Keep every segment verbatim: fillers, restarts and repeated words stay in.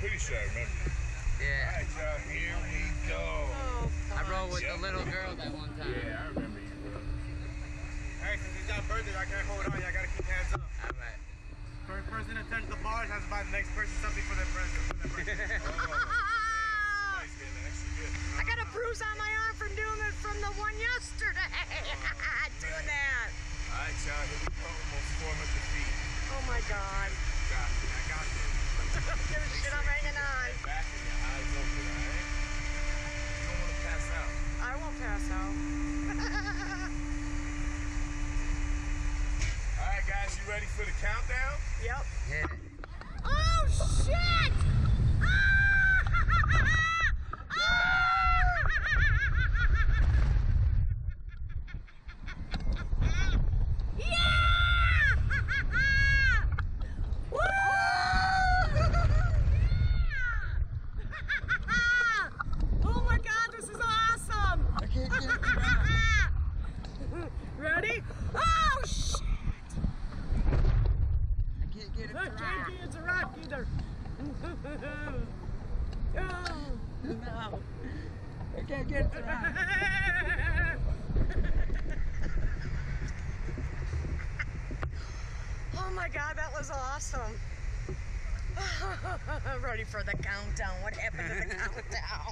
pretty sure I remember. Yeah. Alright, y'all, here we go. Oh, I rode with the little girl that one time. Yeah, I remember you, bro. Alright, since it's y'all birthday, I can't hold on. Y'all gotta keep hands up. Alright. First person that touches the bars has to buy the next person something for their present. For their present. Oh, somebody's getting an extra gift. I got a bruise on my arm from doing it from the one yesterday. Doing that. Alright, y'all, here we go. Almost four hundred feet. Oh my God. Got it. I got this. Give a shit, I'm hanging on. Back and your eyes open, alright? You don't want to pass out. I won't pass out. Alright, guys, you ready for the countdown? Yep. Hit it. Oh shit! Ready? Oh shit! I can't get it to I rock. can't get it to rock either. Oh. No. I can't get it to rock. Oh my God, that was awesome. Ready for the countdown. What happened to the countdown?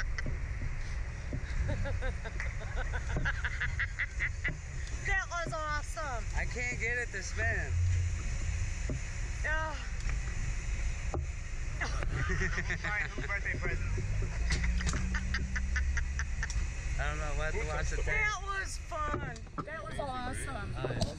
That was awesome. I can't get it to spin. Oh. Alright, who's birthday present? I don't know. We'll have to watch the tape. That was fun. That was awesome. Alright.